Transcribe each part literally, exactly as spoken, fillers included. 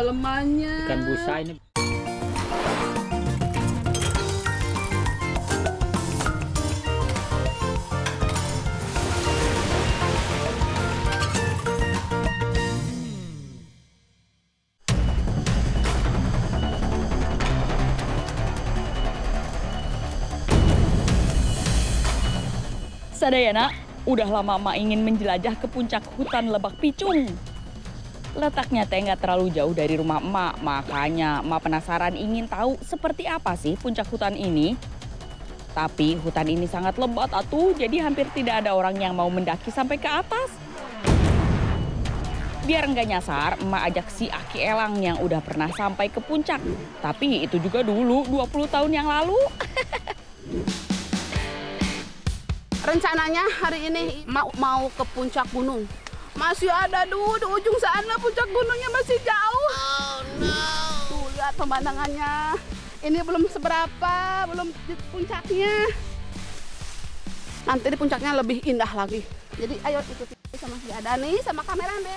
dalemannya. Ikan busa ini. Sadayana, udah lama emak ingin menjelajah ke puncak hutan Lebak Picung. Letaknya teh nggak terlalu jauh dari rumah emak, makanya emak penasaran ingin tahu seperti apa sih puncak hutan ini. Tapi hutan ini sangat lebat atuh, jadi hampir tidak ada orang yang mau mendaki sampai ke atas. Biar nggak nyasar, emak ajak si Aki Elang yang udah pernah sampai ke puncak. Tapi itu juga dulu, dua puluh tahun yang lalu. Rencananya hari ini mau, mau ke puncak gunung. Masih ada dulu di ujung sana, puncak gunungnya masih jauh. Oh no. Tuh lihat pemandangannya. Ini belum seberapa, belum di puncaknya. Nanti di puncaknya lebih indah lagi. Jadi ayo ikuti sama si Adani sama kameramen.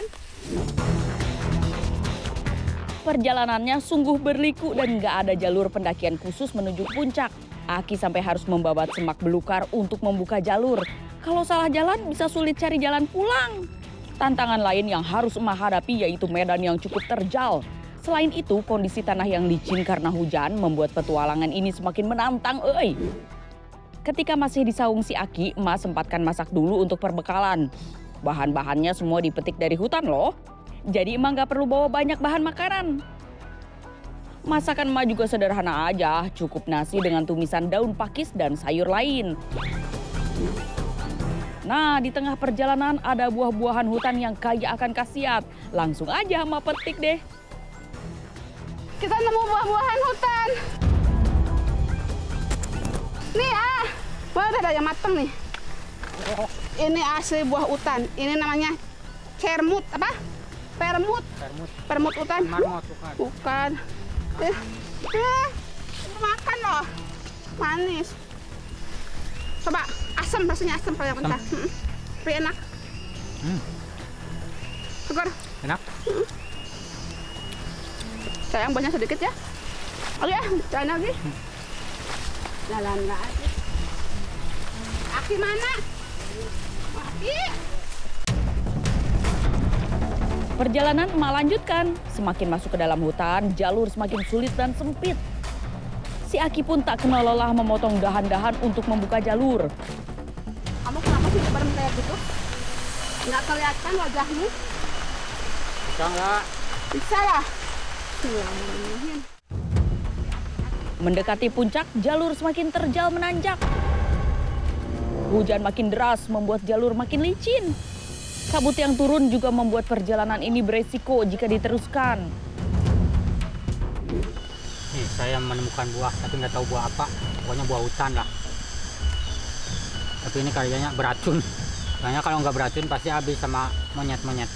Perjalanannya sungguh berliku dan nggak ada jalur pendakian khusus menuju puncak. Aki sampai harus membabat semak belukar untuk membuka jalur. Kalau salah jalan bisa sulit cari jalan pulang. Tantangan lain yang harus emak hadapi yaitu medan yang cukup terjal. Selain itu, kondisi tanah yang licin karena hujan membuat petualangan ini semakin menantang, euy. Ketika masih di saung si Aki, emak sempatkan masak dulu untuk perbekalan. Bahan-bahannya semua dipetik dari hutan loh. Jadi emak nggak perlu bawa banyak bahan makanan. Masakan emak juga sederhana aja, cukup nasi dengan tumisan daun pakis dan sayur lain. Nah, di tengah perjalanan ada buah-buahan hutan yang kaya akan khasiat. Langsung aja emak petik deh. Kita nemu buah-buahan hutan. Nih ah, buah ada yang mateng nih. Ini asli buah hutan. Ini namanya cermut apa? Permut. Permut. Permut hutan. Marmot bukan. Bukan. Eh, eh, makan loh, manis. Coba asam, rasanya asam kayak mentah. Hmm. Tapi enak. Hmm. Segar. Enak. Hmm. Sayang banyak sedikit ya. Oke, jalan lagi. Hmm. Jalan lagi. Aki mana? Aki. Perjalanan emak lanjutkan. Semakin masuk ke dalam hutan, jalur semakin sulit dan sempit. Si Aki pun tak kenal lelah memotong dahan-dahan untuk membuka jalur. Kamu kenapa sih berem kayak gitu? Nggak kelihatan wajahmu? Bisa nggak? Bisa lah. Mendekati puncak, jalur semakin terjal menanjak. Hujan makin deras membuat jalur makin licin. Kabut yang turun juga membuat perjalanan ini beresiko jika diteruskan. Nih, saya menemukan buah, tapi nggak tahu buah apa. Pokoknya buah hutan lah. Tapi ini kayaknya beracun. Kayaknya kalau nggak beracun pasti habis sama monyet-monyet.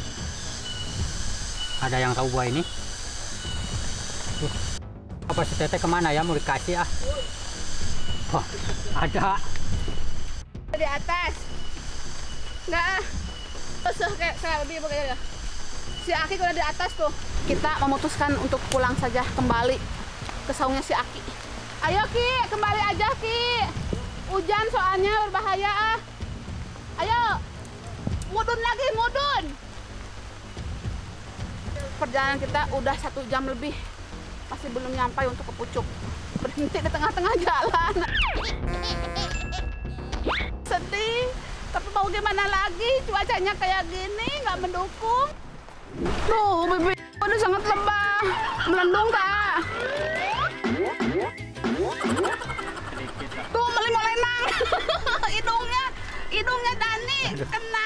Ada yang tahu buah ini? Tuh. Apa si Teteh kemana ya? Mau dikasih ah? Wah, ada. Di atas. Nggak. Terus kayak kayak lebih begini. Si Aki udah di atas tuh. Kita memutuskan untuk pulang saja kembali ke saungnya si Aki. Ayo Ki, kembali aja Ki. Hujan soalnya berbahaya ah. Ayo. Mudun lagi, mudun. Perjalanan kita udah satu jam lebih. Masih belum nyampe untuk ke puncak. Berhenti di tengah-tengah jalan. Sedih. Tapi mau gimana lagi, cuacanya kayak gini, nggak mendukung. Tuh, bibir udah sangat lembah. Melendung tak? Tuh, melimau lenang. Hidungnya, hidungnya Dani kena.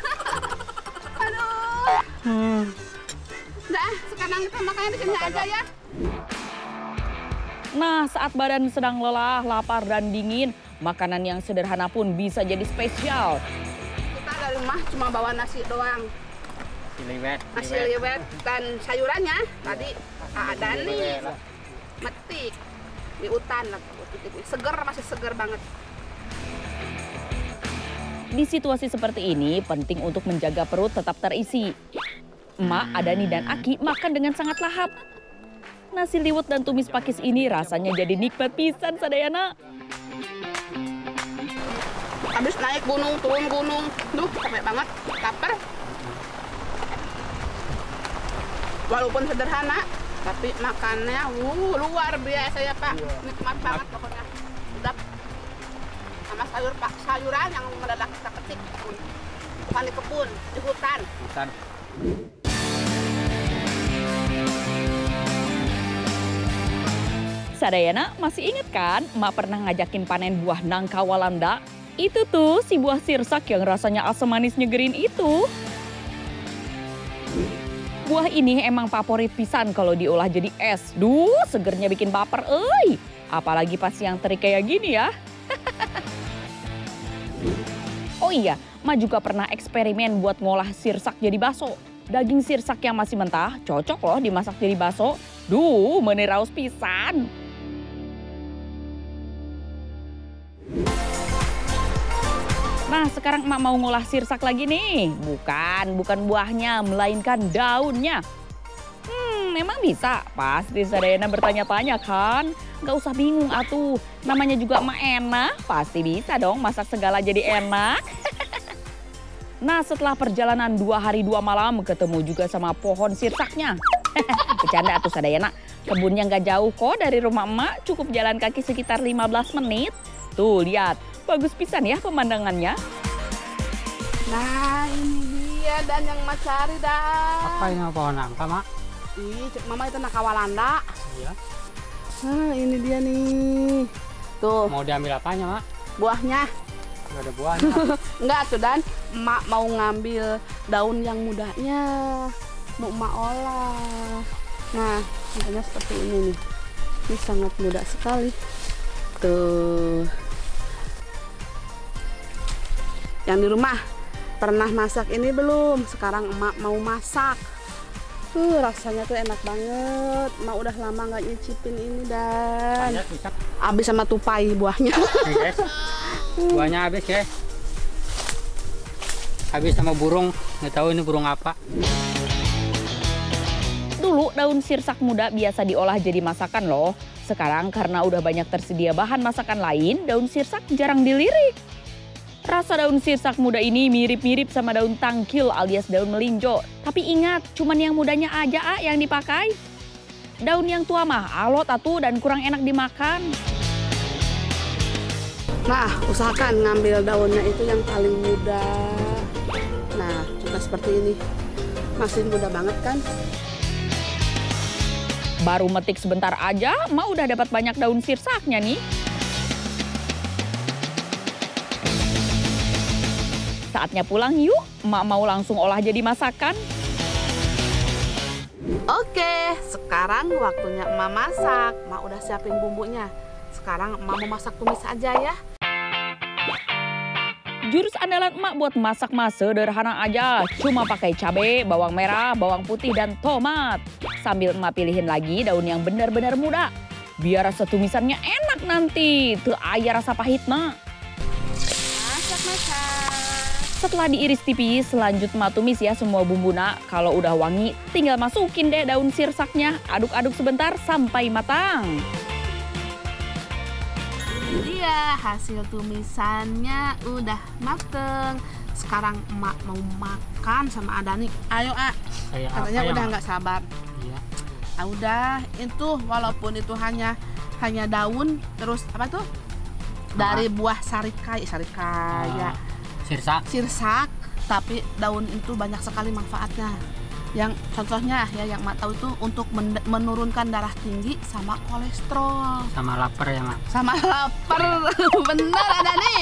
Aduh. Hmm. Udah, sekarang kita makannya di sini aja ya. Nah, saat badan sedang lelah, lapar, dan dingin, makanan yang sederhana pun bisa jadi spesial. Kita dari rumah cuma bawa nasi doang. Nasi liwet. Nasi liwet dan sayurannya tadi ada nih. Metik di hutan lah. Seger, masih seger banget. Di situasi seperti ini, penting untuk menjaga perut tetap terisi. emak, Adani, dan Aki makan dengan sangat lahap. Nasi liwet dan tumis pakis ini rasanya jadi nikmat pisan sadayana. Habis naik gunung, turun gunung. Duh, capek banget. Lapar. Walaupun sederhana, tapi makannya uh, luar biasa ya Pak. Nikmat banget pokoknya. Sedap. Sama sayur Pak, sayuran yang mendadak kita petik. Bukan di kebun, di hutan. Hutan. Sadayana masih inget kan emak pernah ngajakin panen buah nangka Walanda? Itu tuh si buah sirsak yang rasanya asam manis nyegerin itu. Buah ini emang favorit pisan kalau diolah jadi es. Duh, segernya bikin baper, euy. Apalagi pas yang terik kayak gini ya. Oh iya, emak juga pernah eksperimen buat ngolah sirsak jadi bakso. Daging sirsak yang masih mentah cocok loh dimasak jadi bakso. Duh, meniraus pisan. Nah, sekarang emak mau ngolah sirsak lagi nih. Bukan, bukan buahnya, melainkan daunnya. Hmm, memang bisa? Pasti sadayana bertanya-tanya kan? Gak usah bingung atuh, namanya juga emak enak. Pasti bisa dong masak segala jadi enak. Nah, setelah perjalanan dua hari dua malam ketemu juga sama pohon sirsaknya. Bercanda atuh sadayana, kebunnya gak jauh kok dari rumah emak, cukup jalan kaki sekitar lima belas menit. Tuh lihat, bagus pisan ya pemandangannya. Nah ini dia dan yang Mak cari dah. Apa ini pohon nangka, Mak? Ih, cek Mama itu nangka Walanda. Iya. Nah ini dia nih. Tuh. Mau diambil apanya, Mak? Buahnya. Nggak ada buahnya. Enggak tuh Dan, Emak mau ngambil daun yang mudanya. Mau Emak olah. Nah, makanya seperti ini nih. Ini sangat mudah sekali. Tuh. Yang di rumah pernah masak ini belum? Sekarang emak mau masak. Tuh rasanya tuh enak banget. Emak udah lama nggak nyicipin ini Dan. Habis sama tupai buahnya. Nih guys, buahnya habis guys. Habis sama burung, nggak tahu ini burung apa. Dulu daun sirsak muda biasa diolah jadi masakan loh. Sekarang karena udah banyak tersedia bahan masakan lain, daun sirsak jarang dilirik. Rasa daun sirsak muda ini mirip-mirip sama daun tangkil alias daun melinjo. Tapi ingat, cuman yang mudanya aja ah yang dipakai. Daun yang tua mah alot atuh dan kurang enak dimakan. Nah, usahakan ngambil daunnya itu yang paling muda. Nah, coba seperti ini. Masih muda banget kan? Baru metik sebentar aja, emak udah dapat banyak daun sirsaknya nih. Saatnya pulang yuk, emak mau langsung olah jadi masakan. Oke, sekarang waktunya emak masak. Emak udah siapin bumbunya. Sekarang emak mau masak tumis aja ya. Jurus andalan emak buat masak mah sederhana aja. Cuma pakai cabai, bawang merah, bawang putih, dan tomat. Sambil emak pilihin lagi daun yang benar-benar muda. Biar rasa tumisannya enak nanti. Tuh aya rasa pahit mak. Masak-masak. Setelah diiris tipis, lanjut emak tumis ya semua bumbuna. Kalau udah wangi, tinggal masukin deh daun sirsaknya. Aduk-aduk sebentar sampai matang. Iya, hasil tumisannya udah mateng. Sekarang emak mau makan sama Adani. Ayo, A. Kayak Katanya apa ya, udah Mak? nggak sabar. Iya. Ah, udah, itu walaupun itu hanya hanya daun, terus apa tuh? Dari buah sarikaya, sarikaya. Ah, sirsak. Sirsak, tapi daun itu banyak sekali manfaatnya. Yang contohnya ya yang Mak tahu itu untuk men menurunkan darah tinggi sama kolesterol. Sama lapar ya, Mak? Sama lapar. Bener ada nih.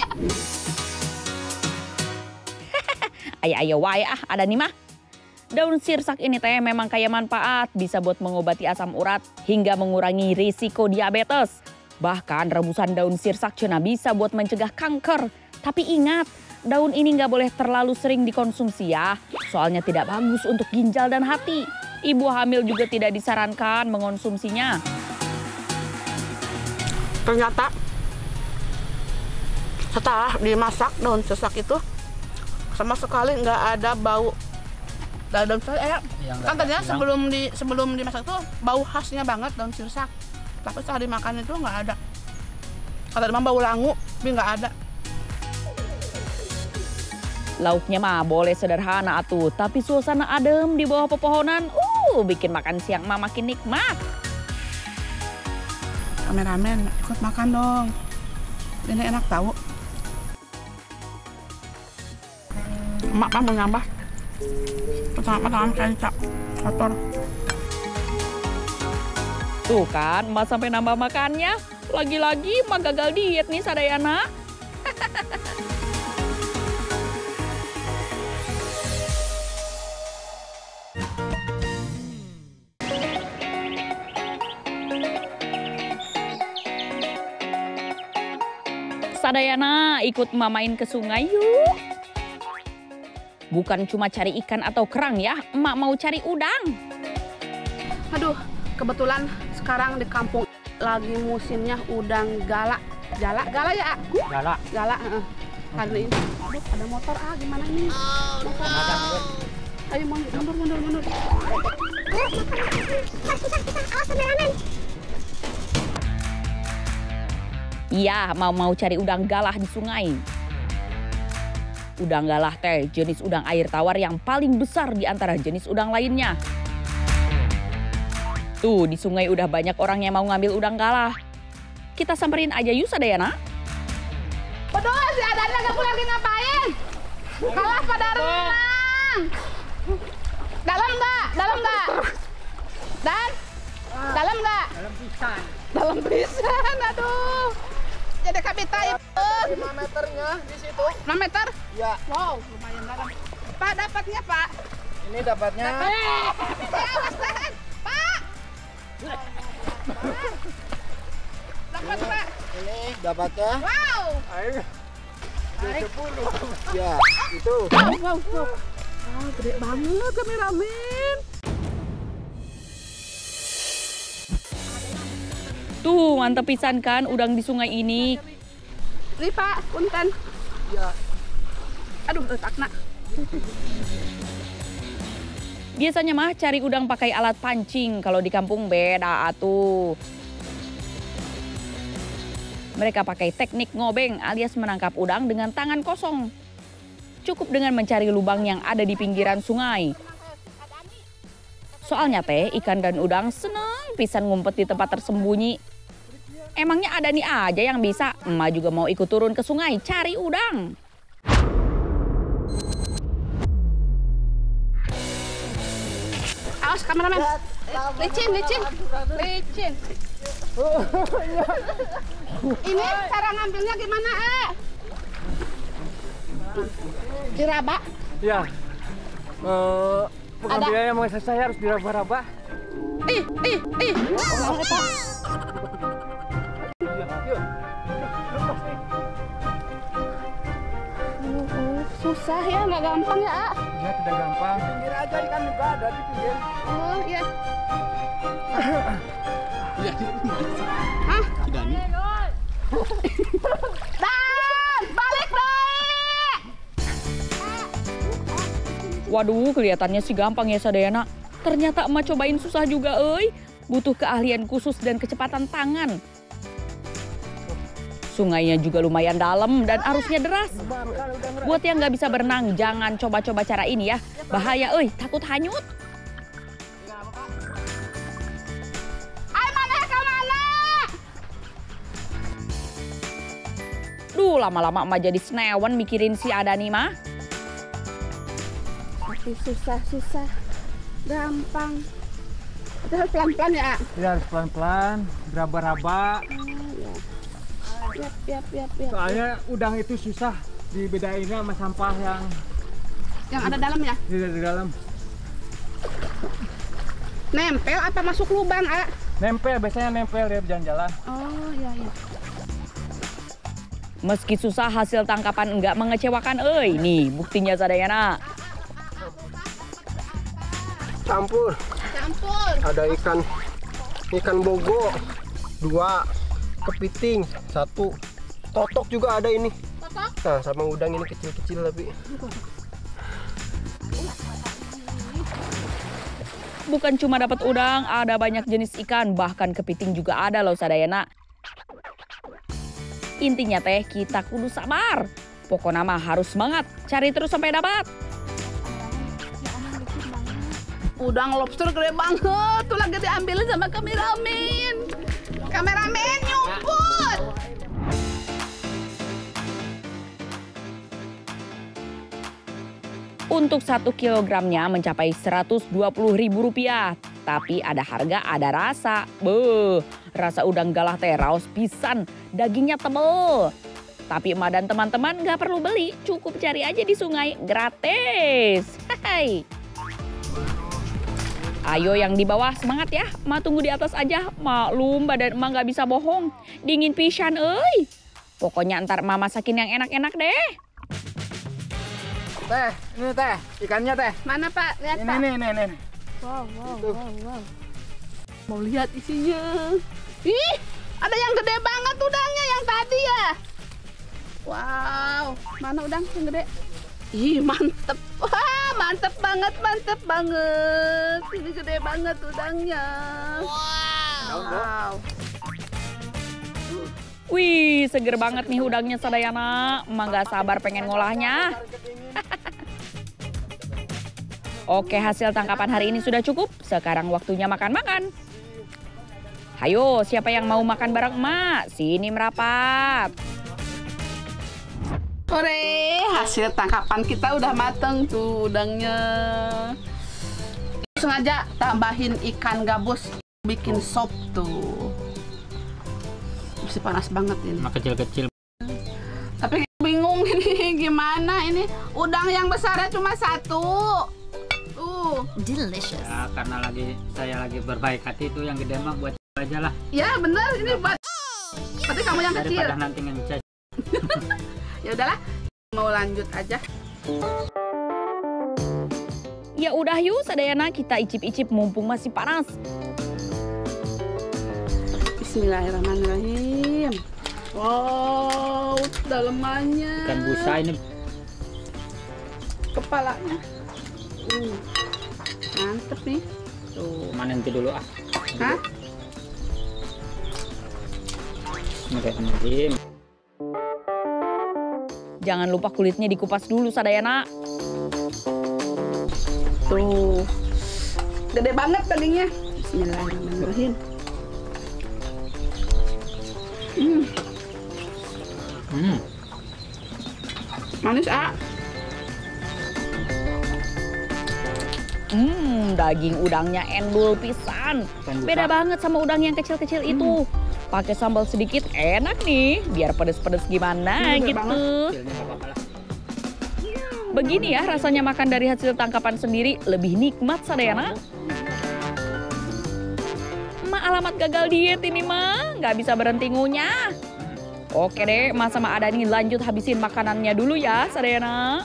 Ayo ayo wae ah ada nih mah. Daun sirsak ini teh memang kaya manfaat, bisa buat mengobati asam urat hingga mengurangi risiko diabetes. Bahkan rebusan daun sirsak cenah bisa buat mencegah kanker. Tapi ingat, daun ini nggak boleh terlalu sering dikonsumsi ya, soalnya tidak bagus untuk ginjal dan hati. Ibu hamil juga tidak disarankan mengonsumsinya. Ternyata setelah dimasak daun sirsak itu sama sekali nggak ada bau Daun sirsak enak. Yang Kan nggak tadinya hilang. sebelum di sebelum dimasak tuh bau khasnya banget daun sirsak. Tapi setelah dimakan itu nggak ada. Kata demam bau langu, tapi nggak ada. Lauknya mah boleh sederhana atuh, tapi suasana adem di bawah pepohonan, uh, bikin makan siang mah makin nikmat. Kameramen, ikut makan dong. Ini enak tahu. Emak mah mau nambah. Pertama-tama kecap, kotor. Tuh kan, Emak sampai nambah makannya. Lagi-lagi Emak gagal diet nih Sadayana. Sadayana, ikut Emak main ke sungai yuk. Bukan cuma cari ikan atau kerang ya, Emak mau cari udang. Aduh, kebetulan sekarang di kampung lagi musimnya udang gala. Gala, gala ya, A? Galak. Gala, heeh. Karena ini, aduh ada motor, ah gimana ini? Motor. Ayo mundur, mundur, mundur. Iya, mau-mau cari udang galah di sungai. Udang galah teh jenis udang air tawar yang paling besar di antara jenis udang lainnya. Tuh, di sungai udah banyak orang yang mau ngambil udang galah. Kita samperin aja yuk Sadayana. Aduh, si Adana kamu lagi ngapain? Kalah pada renang. Dalam nggak? Dalam nggak? Dan? Dalam nggak? Dalam pisan. Dalam pisan, aduh. Jadi kapita itu. lima meternya di situ. lima meter? Ya, Wow, lumayan dalam. Pak, dapatnya Pak. ini dapatnya. Eh, awas tahan. Pak. Dapat Pak. Ini dapatnya. Wow. Air. sepuluh. Ya, itu. Wow, wow, wow. Ah, gede banget kameramen. Tuh, mantep pisan kan udang di sungai ini. Nih Pak, punten. Ya. Aduh, letakna. Biasanya mah cari udang pakai alat pancing, kalau di kampung beda atuh. Mereka pakai teknik ngobeng alias menangkap udang dengan tangan kosong. Cukup dengan mencari lubang yang ada di pinggiran sungai. Soalnya teh ikan dan udang seneng pisan ngumpet di tempat tersembunyi. Emangnya ada nih aja yang bisa? Emak juga mau ikut turun ke sungai cari udang. Awas kameramen. Licin, licin. Licin. Ini cara ngambilnya gimana, eh? Diraba. Ya. Eh, pengambilannya yang mau selesai harus diraba-raba. Ih, ih, ih. Mau eta. Uh, susah ya, nggak gampang ya, A. Ya, tidak gampang. Pinggir aja ikan juga ada di pinggir. Oh, iya. Hah? Dan, balik deh. Waduh, kelihatannya sih gampang ya Sadayana. Ternyata emak cobain susah juga, euy. Butuh keahlian khusus dan kecepatan tangan. Sungainya juga lumayan dalam dan arusnya deras. Buat yang nggak bisa berenang, jangan coba-coba cara ini ya. Bahaya, euy, takut hanyut. Ay, mana ke mana? Duh, lama-lama emak jadi senewan mikirin si Adani mah. Tapi susah-susah. Gampang. Itu harus pelan-pelan ya, A? Ya, harus pelan-pelan, raba-raba. Yap, yap, yap, yap. Soalnya udang itu susah dibedainnya sama sampah yang Yang ada dalam ya? di, di dalam. Nempel apa masuk lubang, A? Nempel, biasanya nempel dia jalan-jalan. Oh, iya, iya. Meski susah, hasil tangkapan enggak mengecewakan, euy. Nih, buktinya Sadayana. Campur. Campur. Ada ikan ikan bogo dua, kepiting satu, totok juga ada ini. Totok. Nah, sama udang ini kecil-kecil tapi Bukan cuma dapat udang, ada banyak jenis ikan, bahkan kepiting juga ada loh sadayana. Intinya teh kita kudu sabar. Pokoknya mah harus semangat, cari terus sampai dapat. Udang lobster gede banget, tuh lagi diambilin sama kameramen. Kameramen nyumput. Untuk satu kilogramnya mencapai seratus dua puluh ribu rupiah. Tapi ada harga, ada rasa. Beuh, rasa udang galah teh raos pisan, dagingnya tebel. Tapi emak dan teman-teman gak perlu beli, cukup cari aja di sungai, gratis. Hai. Ayo yang di bawah semangat ya, emak tunggu di atas aja. Maklum badan emak gak bisa bohong, dingin pisan euy. Pokoknya ntar emak masakin yang enak-enak deh. Teh, ini teh, ikannya teh. Mana Pak? Lihat Ini, Pak. ini, ini, ini. Wow, wow, wow, wow. Mau lihat isinya. Ih, ada yang gede banget udangnya yang tadi ya. Wow, mana udang yang gede? Ih, mantep. Wah, mantep banget, mantep banget. Ini gede banget udangnya. Wow. Wow. Wih, seger banget nih udangnya sadayana. Emak gak sabar pengen ngolahnya. Oke, hasil tangkapan hari ini sudah cukup. Sekarang waktunya makan-makan. Hayo, siapa yang mau makan bareng emak? Sini merapat. Hore, hasil tangkapan kita udah mateng tuh udangnya. Sengaja tambahin ikan gabus, bikin sop tuh. Masih panas banget ini. Mak kecil-kecil. Tapi bingung ini gimana ini udang yang besarnya cuma satu. Tuh. Delicious. Ya, karena lagi saya lagi berbaik hati itu yang gede mah buat aja lah. Ya bener ini buat. Tapi kamu yang kecil. Daripada nanti ngecas. Ya udahlah, mau lanjut aja. Ya udah yuk sadayana kita icip-icip mumpung masih panas. Bismillahirrahmanirrahim. Wow, dalemannya. Ikan busa ini. Kepalanya. Uh, mantep nih. Tuh. Mana nanti dulu ah. Hah? Bismillahirrahmanirrahim. Jangan lupa kulitnya dikupas dulu sadayana. Tuh. Gede banget dagingnya. Bismillahirrahmanirrahim. Hmm. Hmm. Manis ah. Hmm, daging udangnya endul pisan. Beda banget sama udang yang kecil-kecil hmm. itu. Pakai sambal sedikit enak nih, biar pedes-pedes gimana hmm, gitu. Begini ya rasanya makan dari hasil tangkapan sendiri, lebih nikmat sadayana. Emak alamat gagal diet ini mah, nggak bisa berhenti ngunyah. Oke deh, Mas sama Adani lanjut habisin makanannya dulu ya sadayana.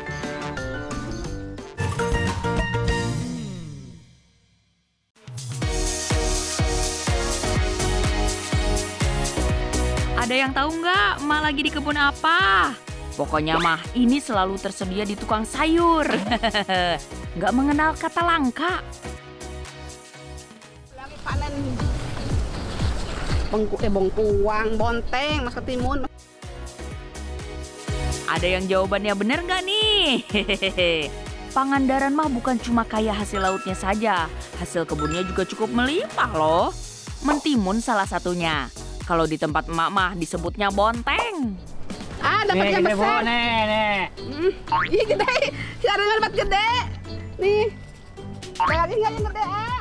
Ada yang tahu nggak emak lagi di kebun apa? Pokoknya mah ini selalu tersedia di tukang sayur. Nggak mengenal kata langka. Lagi panen bengku, eh bengkuang, bonteng, mas ketimun. Ada yang jawabannya bener nggak nih? Pangandaran mah bukan cuma kaya hasil lautnya saja. Hasil kebunnya juga cukup melimpah loh. Mentimun salah satunya. Kalau di tempat emak mah disebutnya bonteng. Ah, dapat yang besar. Nih, nih. Hmm. Ih, gede. Si Arina dapat gede. Nih. Ada lagi nggak yang gede, ah?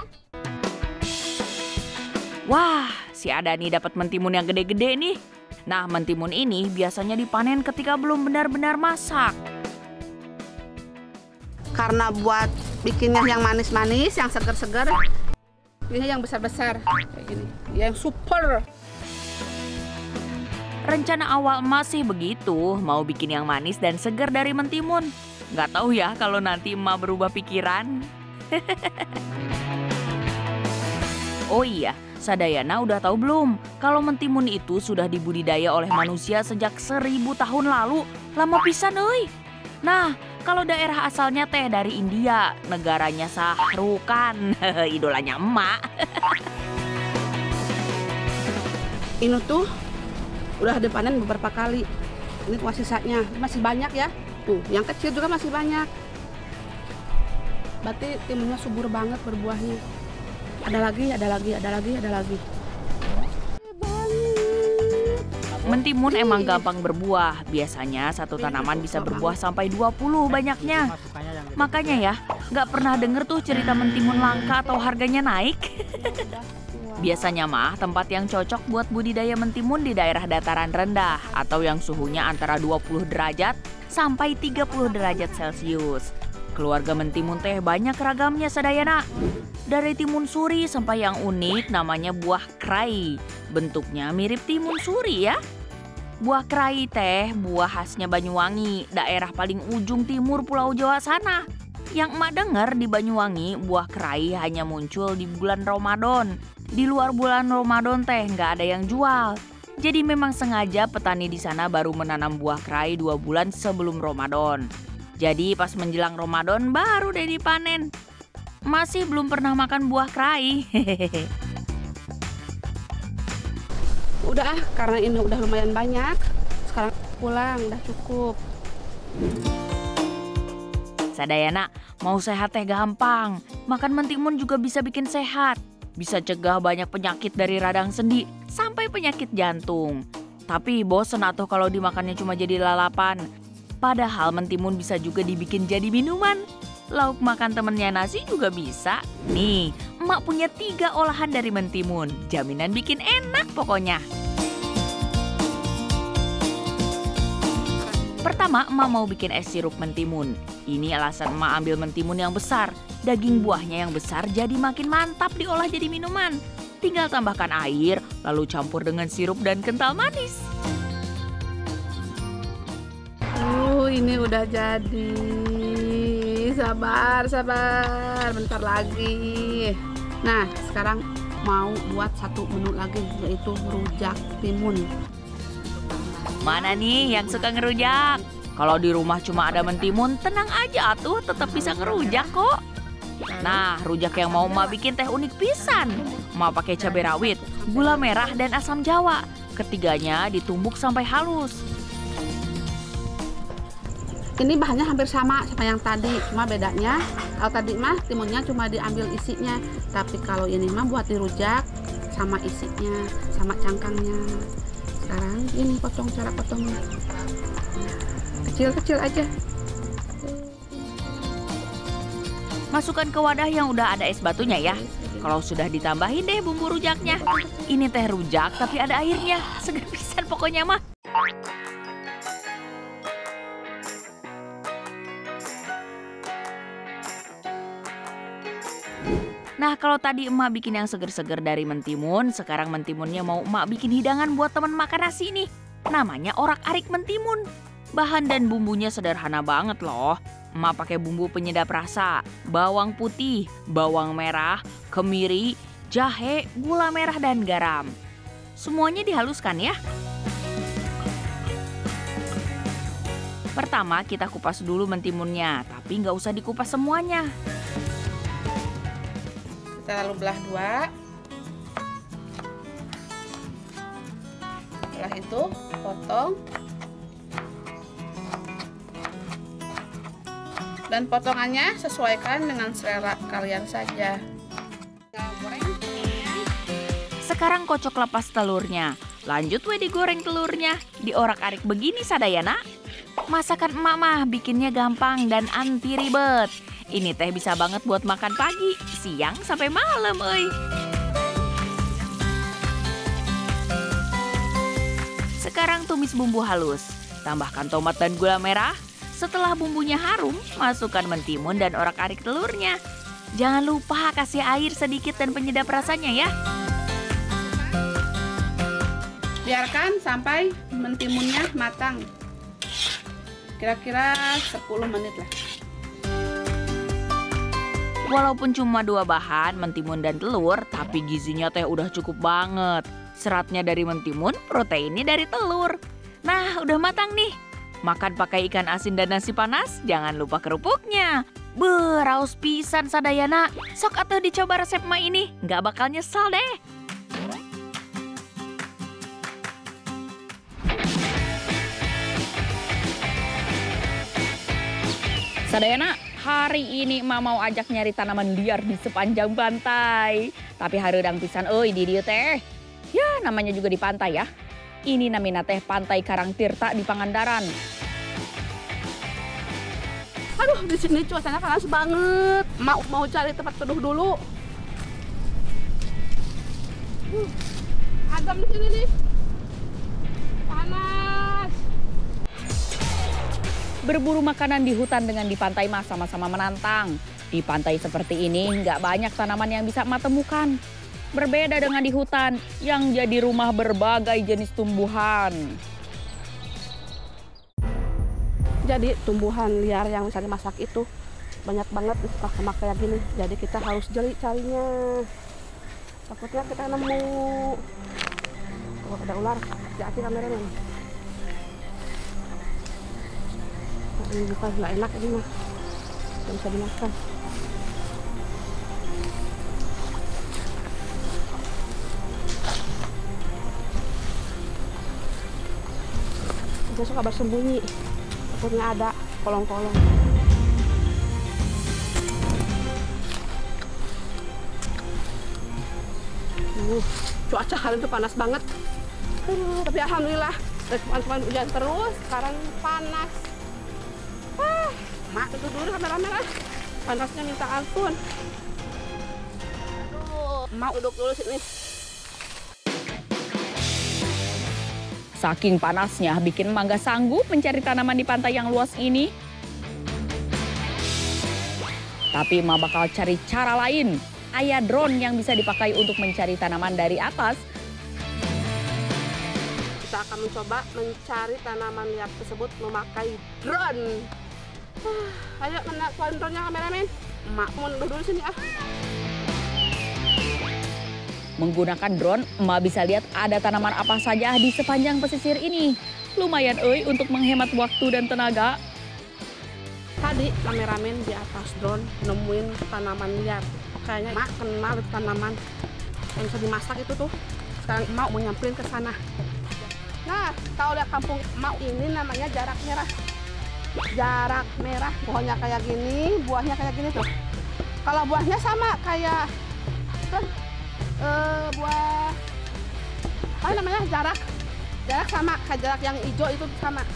Wah, si Adani dapat mentimun yang gede-gede nih. Nah, mentimun ini biasanya dipanen ketika belum benar-benar masak. Karena buat bikinnya yang manis-manis, yang segar-segar, ini yang besar-besar kayak gini. Yang super. Rencana awal emak sih begitu, mau bikin yang manis dan segar dari mentimun. Nggak tahu ya kalau nanti emak berubah pikiran. Oh iya, sadayana udah tahu belum? Kalau mentimun itu sudah dibudidaya oleh manusia sejak seribu tahun lalu. Lama pisan euy. Nah, Kalau daerah asalnya teh dari India, negaranya Sahrukan, idolanya emak. Ini tuh udah dipanen beberapa kali. Ini cuma sisanya, masih banyak ya. Tuh, yang kecil juga masih banyak. Berarti timunnya subur banget berbuahnya. Ada lagi, ada lagi, ada lagi, ada lagi. Mentimun emang gampang berbuah. Biasanya satu tanaman bisa berbuah sampai dua puluh banyaknya. Makanya ya, nggak pernah denger tuh cerita mentimun langka atau harganya naik. Biasanya mah tempat yang cocok buat budidaya mentimun di daerah dataran rendah atau yang suhunya antara dua puluh derajat sampai tiga puluh derajat Celcius. Keluarga mentimun teh banyak ragamnya sadayana. Dari timun suri sampai yang unik namanya buah krai. Bentuknya mirip timun suri ya. Buah krai teh buah khasnya Banyuwangi, daerah paling ujung timur Pulau Jawa sana. Yang emak dengar di Banyuwangi, buah krai hanya muncul di bulan Ramadan. Di luar bulan Ramadan teh nggak ada yang jual. Jadi memang sengaja petani di sana baru menanam buah krai dua bulan sebelum Ramadan. Jadi pas menjelang Ramadan baru deh dipanen. Masih belum pernah makan buah krai. Udah, karena ini udah lumayan banyak. Sekarang pulang, udah cukup. Sadayana, mau sehat teh gampang. Makan mentimun juga bisa bikin sehat. Bisa cegah banyak penyakit dari radang sendi sampai penyakit jantung. Tapi bosen atuh kalau dimakannya cuma jadi lalapan. Padahal mentimun bisa juga dibikin jadi minuman. Lauk makan temennya nasi juga bisa. Nih, emak punya tiga olahan dari mentimun. Jaminan bikin enak pokoknya. Pertama, emak mau bikin es sirup mentimun. Ini alasan emak ambil mentimun yang besar. Daging buahnya yang besar jadi makin mantap diolah jadi minuman. Tinggal tambahkan air, lalu campur dengan sirup dan kental manis. Uh, ini udah jadi. Sabar, sabar. Bentar lagi. Nah, sekarang mau buat satu menu lagi, yaitu rujak timun. Mana nih yang suka ngerujak? Kalau di rumah cuma ada mentimun, tenang aja atuh, tetap bisa ngerujak kok. Nah, rujak yang mau emak bikin teh unik pisan. Emak pakai cabai rawit, gula merah, dan asam jawa. Ketiganya ditumbuk sampai halus. Ini bahannya hampir sama sama yang tadi, cuma bedanya kalau tadi mah timunnya cuma diambil isinya, tapi kalau ini mah buat dirujak sama isinya, sama cangkangnya. Sekarang ini potong, cara potongnya kecil-kecil aja. Masukkan ke wadah yang udah ada es batunya ya. Kalau sudah ditambahin deh bumbu rujaknya. Ini teh rujak tapi ada airnya, seger pisan pokoknya mah. Nah, kalau tadi emak bikin yang seger-seger dari mentimun, sekarang mentimunnya mau emak bikin hidangan buat teman makan nasi nih. Namanya orak-arik mentimun. Bahan dan bumbunya sederhana banget loh. Emak pakai bumbu penyedap rasa, bawang putih, bawang merah, kemiri, jahe, gula merah, dan garam. Semuanya dihaluskan ya. Pertama kita kupas dulu mentimunnya, tapi nggak usah dikupas semuanya. Kita lalu belah dua. Setelah itu potong. Dan potongannya sesuaikan dengan selera kalian saja. Sekarang kocok lepas telurnya. Lanjut we digoreng telurnya. Diorak-arik begini sadayana. Masakan emak mah bikinnya gampang dan anti ribet. Ini teh bisa banget buat makan pagi, siang, sampai malam, euy. Sekarang tumis bumbu halus. Tambahkan tomat dan gula merah. Setelah bumbunya harum, masukkan mentimun dan orak-arik telurnya. Jangan lupa kasih air sedikit dan penyedap rasanya ya. Biarkan sampai mentimunnya matang. Kira-kira sepuluh menit lah. Walaupun cuma dua bahan, mentimun dan telur, tapi gizinya teh udah cukup banget. Seratnya dari mentimun, proteinnya dari telur. Nah, udah matang nih. Makan pakai ikan asin dan nasi panas, jangan lupa kerupuknya. Beraus pisan sadayana. Sok atuh dicoba resep mah ini, nggak bakal nyesal deh. Sadayana, hari ini emak mau ajak nyari tanaman liar di sepanjang pantai. Tapi hareudang pisan euy di dieu teh. Ya, namanya juga di pantai ya. Ini namina teh Pantai Karangtirta di Pangandaran. Aduh, di sini cuacanya panas banget. Mau mau cari tempat teduh dulu. Uh, adem di sini nih. Panas. Berburu makanan di hutan dengan di pantai mah sama-sama menantang. Di pantai seperti ini nggak banyak tanaman yang bisa emak temukan. Berbeda dengan di hutan yang jadi rumah berbagai jenis tumbuhan. Jadi tumbuhan liar yang bisa dimasak itu banyak banget sama kayak gini. Jadi kita harus jeli carinya. Takutnya kita nemu. Kalau ada ular, hati-hati kameranya. Nah, ini bukan nggak enak ini mah. Nggak bisa dimakan. Dia suka bersembunyi, takutnya ada kolong-kolong. Uh, cuaca hari itu panas banget. Aduh, tapi alhamdulillah, dari kemarin hujan terus, sekarang panas. Ah, mak duduk dulu kamera-kamera, panasnya minta ampun. Aduh, mak duduk dulu sini. Saking panasnya bikin emak nggak sanggup mencari tanaman di pantai yang luas ini. Tapi emak bakal cari cara lain. Aya drone yang bisa dipakai untuk mencari tanaman dari atas. Kita akan mencoba mencari tanaman liar tersebut memakai drone. Ah, ayo kena keluarin drone-nya kameramen. Emak mau duduk dulu sini ah. Menggunakan drone, emak bisa lihat ada tanaman apa saja di sepanjang pesisir ini. Lumayan euy untuk menghemat waktu dan tenaga. Tadi kameramen di atas drone nemuin tanaman liar. Kayaknya emak kenal tanaman yang bisa dimasak itu tuh. Sekarang emak mau nyamperin ke sana. Nah, tahu lihat kampung emak ini namanya jarak merah. Jarak merah, pohonnya kayak gini, buahnya kayak gini tuh. Kalau buahnya sama kayak tuh, Uh, buah apa namanya jarak jarak sama kayak jarak yang hijau itu sama.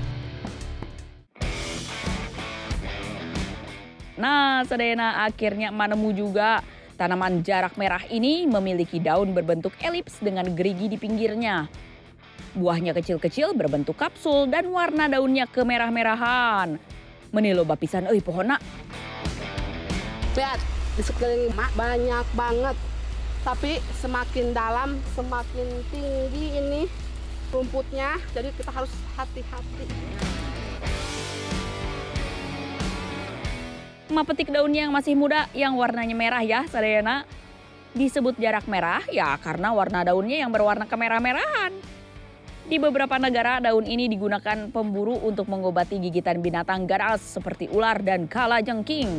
Nah, sadayana akhirnya emak nemu juga. Tanaman jarak merah ini memiliki daun berbentuk elips dengan gerigi di pinggirnya. Buahnya kecil-kecil berbentuk kapsul dan warna daunnya kemerah-merahan. Menilo bapisan euy pohona. Lihat, di sekeliling emak banyak banget. Tapi semakin dalam, semakin tinggi ini rumputnya, jadi kita harus hati-hati. Emak petik daunnya yang masih muda, yang warnanya merah ya, sadayana. Disebut jarak merah, ya karena warna daunnya yang berwarna kemerah-merahan. Di beberapa negara, daun ini digunakan pemburu untuk mengobati gigitan binatang ganas seperti ular dan kalajengking.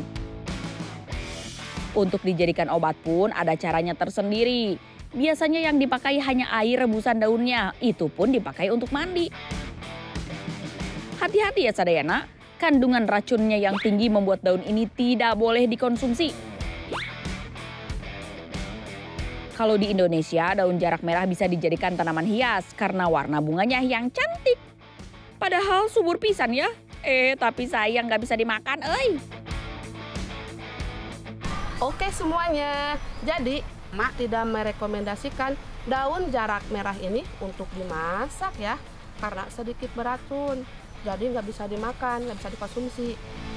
Untuk dijadikan obat pun ada caranya tersendiri. Biasanya yang dipakai hanya air rebusan daunnya, itu pun dipakai untuk mandi. Hati-hati ya sadayana, kandungan racunnya yang tinggi membuat daun ini tidak boleh dikonsumsi. Kalau di Indonesia, daun jarak merah bisa dijadikan tanaman hias karena warna bunganya yang cantik. Padahal subur pisan ya, eh tapi sayang nggak bisa dimakan, euy. Oke semuanya, jadi emak tidak merekomendasikan daun jarak merah ini untuk dimasak ya, karena sedikit beracun, jadi nggak bisa dimakan, nggak bisa dikonsumsi.